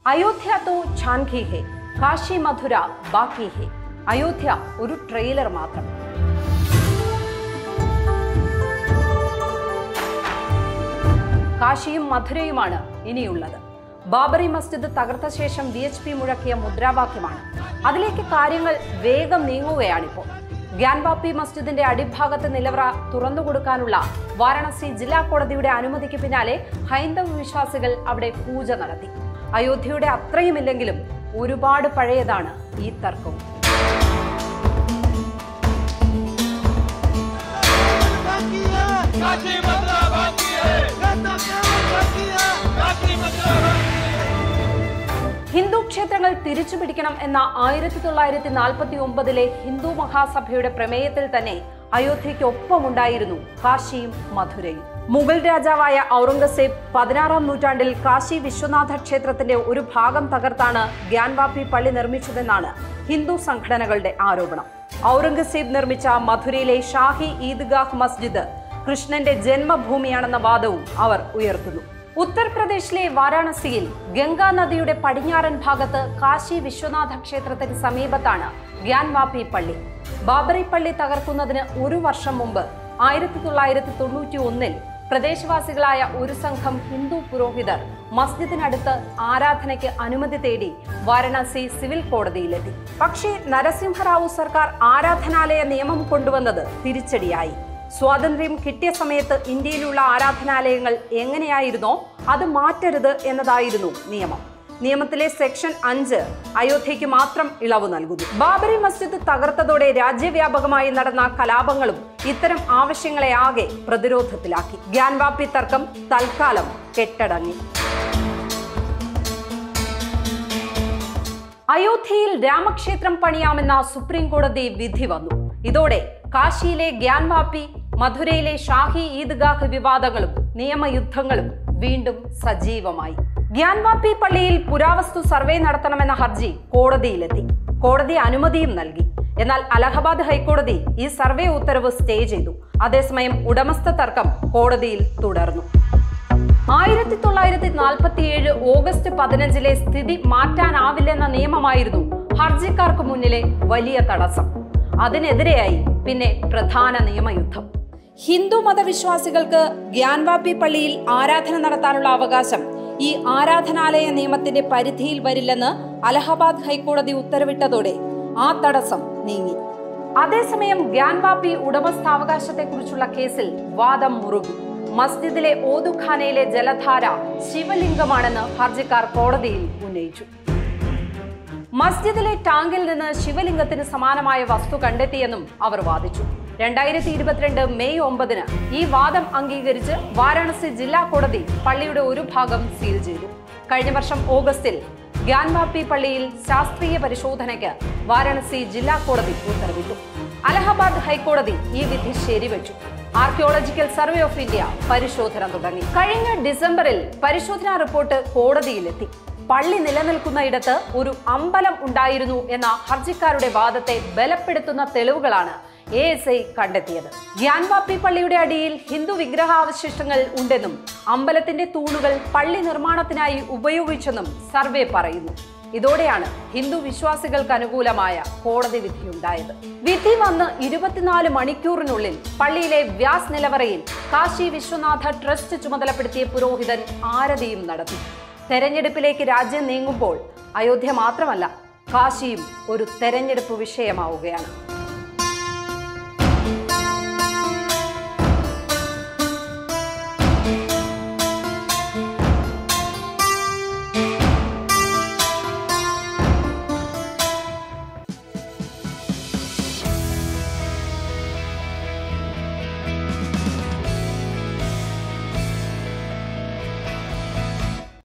അയോധ്യ തോ ഝാൻകി ഹേ, കാശി മധുര ബാക്കി ഹേ. അയോധ്യ ഒരു ട്രെയിലർ മാത്രം. കാശിയും മധുരയുമാണ് ഇനിയുള്ളത്. ബാബറി മസ്ജിദ് തകർത്ത ശേഷം VHP മുഴക്കിയ മുദ്രാവാക്യമാണ്. അതിലേക്ക് കാര്യങ്ങൾ വേഗം നീങ്ങുകയാണിപ്പോൾ. ഗ്യാൻവാപ്പി മസ്ജിദിന്റെ അടിഭാഗത്ത് നിലവറ തുറന്നുകൊടുക്കാനുള്ള വാരണാസി ജില്ലാ കോടതിയുടെ അനുമതിക്ക് പിന്നാലെ ഹൈന്ദവ വിശ്വാസികൾ അവിടെ പൂജ നടത്തി. അയോധ്യയുടെ അത്രയുമില്ലെങ്കിലും ഒരുപാട് പഴയതാണ് ഈ തർക്കവും. ഹിന്ദു ക്ഷേത്രങ്ങൾ തിരിച്ചുപിടിക്കണം എന്ന 1949 ഹിന്ദു മഹാസഭയുടെ പ്രമേയത്തിൽ തന്നെ അയോധ്യയ്ക്കൊപ്പമുണ്ടായിരുന്നു കാശിയും മധുരയും. മുഗൾ രാജാവായ ഔറംഗസേബ് 16-ാം നൂറ്റാണ്ടിൽ കാശി വിശ്വനാഥ ക്ഷേത്രത്തിന്റെ ഒരു ഭാഗം തകർത്താണ് ഗ്യാൻവാപ്പി പള്ളി നിർമ്മിച്ചതെന്നാണ് ഹിന്ദു സംഘടനകളുടെ ആരോപണം. ഔറംഗസേബ് നിർമ്മിച്ച മധുരയിലെ ഷാഹി ഈദ്ഗാഹ് മസ്ജിദ് കൃഷ്ണന്റെ ജന്മഭൂമിയാണെന്ന വാദവും അവർ ഉയർത്തുന്നു. ഉത്തർപ്രദേശിലെ വാരാണസിയിൽ ഗംഗാ നദിയുടെ പടിഞ്ഞാറൻ ഭാഗത്ത് കാശി വിശ്വനാഥ ക്ഷേത്രത്തിന് സമീപത്താണ് ഗ്യാൻവാപ്പി പള്ളി. ബാബറി പള്ളി തകർക്കുന്നതിന് ഒരു വർഷം മുമ്പ് 1991 പ്രദേശവാസികളായ ഒരു സംഘം ഹിന്ദു പുരോഹിതർ മസ്ജിദിനടുത്ത് ആരാധനയ്ക്ക് അനുമതി തേടി വാരണാസി സിവിൽ കോടതിയിലെത്തി. പക്ഷേ നരസിംഹറാവു സർക്കാർ ആരാധനാലയ നിയമം കൊണ്ടുവന്നത് തിരിച്ചടിയായി. സ്വാതന്ത്ര്യം കിട്ടിയ സമയത്ത് ഇന്ത്യയിലുള്ള ആരാധനാലയങ്ങൾ എങ്ങനെയായിരുന്നോ അത് മാറ്റരുത് എന്നതായിരുന്നു നിയമം. നിയമത്തിലെ സെക്ഷൻ 5 അയോധ്യയ്ക്ക് മാത്രം ഇളവ് നൽകുന്നു. ബാബറി മസ്ജിദ് തകർത്തതോടെ രാജ്യവ്യാപകമായി നടന്ന കലാപങ്ങളും ഇത്തരം ആവശ്യങ്ങളെ ആകെ പ്രതിരോധത്തിലാക്കി. ഗ്യാൻവാപ്പി തർക്കം തൽക്കാലം കെട്ടടങ്ങി. അയോധ്യയിൽ രാമക്ഷേത്രം പണിയാമെന്ന സുപ്രീം കോടതി വിധി വന്നു. ഇതോടെ കാശിയിലെ ഗ്യാൻവാപ്പി, മധുരയിലെ ഷാഹി ഈദ്ഗാഹ് വിവാദങ്ങളും നിയമയുദ്ധങ്ങളും വീണ്ടും സജീവമായി. ഗ്യാൻവാപ്പി പള്ളിയിൽ പുരാവസ്തു സർവേ നടത്തണമെന്ന ഹർജി കോടതിയിലെത്തി. കോടതി അനുമതിയും നൽകി. എന്നാൽ അലഹബാദ് ഹൈക്കോടതി ഈ സർവേ ഉത്തരവ് സ്റ്റേ ചെയ്തു. അതേസമയം ഉടമസ്ഥ തർക്കം കോടതിയിൽ തുടർന്നു. 1947 ഓഗസ്റ്റ് 15 സ്ഥിതി മാറ്റാനാവില്ലെന്ന നിയമമായിരുന്നു ഹർജിക്കാർക്ക് മുന്നിലെ വലിയ തടസ്സം. അതിനെതിരെയായി പിന്നെ പ്രധാന നിയമയുദ്ധം. ഹിന്ദു മതവിശ്വാസികൾക്ക് ഗ്യാൻവാപ്പി പള്ളിയിൽ ആരാധന നടത്താനുള്ള അവകാശം ഈ ആരാധനാലയ നിയമത്തിന്റെ പരിധിയിൽ വരില്ലെന്ന് അലഹബാദ് ഹൈക്കോടതി ഉത്തരവിട്ടതോടെ ആ തടസ്സം നീങ്ങി. അതേസമയം ഗ്യാൻവാപ്പി ഉടമസ്ഥാവകാശത്തെക്കുറിച്ചുള്ള കേസിൽ വാദം മുറുകി. മസ്ജിദിലെ ഓതുഖാനയിലെ ജലധാര ശിവലിംഗമാണെന്ന് ഹർജിക്കാർ കോടതിയിൽ ഉന്നയിച്ചു. മസ്ജിദിലെ ടാങ്കിൽ നിന്ന് ശിവലിംഗത്തിന് സമാനമായ വസ്തു കണ്ടെത്തിയെന്നും അവർ വാദിച്ചു. 2022 മെയ് 9 ഈ വാദം അംഗീകരിച്ച് വാരാണസി ജില്ലാ കോടതി പള്ളിയുടെ ഒരു ഭാഗം സീൽ ചെയ്തു. കഴിഞ്ഞ വർഷം ഓഗസ്റ്റിൽ ഗ്യാൻവാപ്പി പള്ളിയിൽ ശാസ്ത്രീയ പരിശോധനയ്ക്ക് വാരാണസി ജില്ലാ കോടതി ഉത്തരവിട്ടു. അലഹബാദ് ഹൈക്കോടതി ഈ വിധി ശരിവെച്ചു. ആർക്കിയോളജിക്കൽ സർവേ ഓഫ് ഇന്ത്യ പരിശോധന തുടങ്ങി. കഴിഞ്ഞ ഡിസംബറിൽ പരിശോധനാ റിപ്പോർട്ട് കോടതിയിലെത്തി. പള്ളി നിലനിൽക്കുന്നയിടത്ത് ഒരു അമ്പലം ഉണ്ടായിരുന്നു എന്ന ഹർജിക്കാരുടെ വാദത്തെ ബലപ്പെടുത്തുന്ന തെളിവുകളാണ് ASI കണ്ടെത്തിയത്. ഗ്യാൻവാപ്പി പള്ളിയുടെ അടിയിൽ ഹിന്ദു വിഗ്രഹാവശിഷ്ടങ്ങൾ ഉണ്ടെന്നും അമ്പലത്തിന്റെ തൂണുകൾ പള്ളി നിർമ്മാണത്തിനായി ഉപയോഗിച്ചെന്നും സർവേ പറയുന്നു. ഇതോടെയാണ് ഹിന്ദു വിശ്വാസികൾക്ക് അനുകൂലമായ കോടതി വിധിയുണ്ടായത്. വിധി വന്ന് 24 മണിക്കൂറിനുള്ളിൽ പള്ളിയിലെ വ്യാസ് നിലവറയിൽ കാശി വിശ്വനാഥ ട്രസ്റ്റ് ചുമതലപ്പെടുത്തിയ പുരോഹിതൻ ആരതിയും നടത്തി. തെരഞ്ഞെടുപ്പിലേക്ക് രാജ്യം നീങ്ങുമ്പോൾ അയോധ്യ മാത്രമല്ല കാശിയും ഒരു തെരഞ്ഞെടുപ്പ് വിഷയമാവുകയാണ്.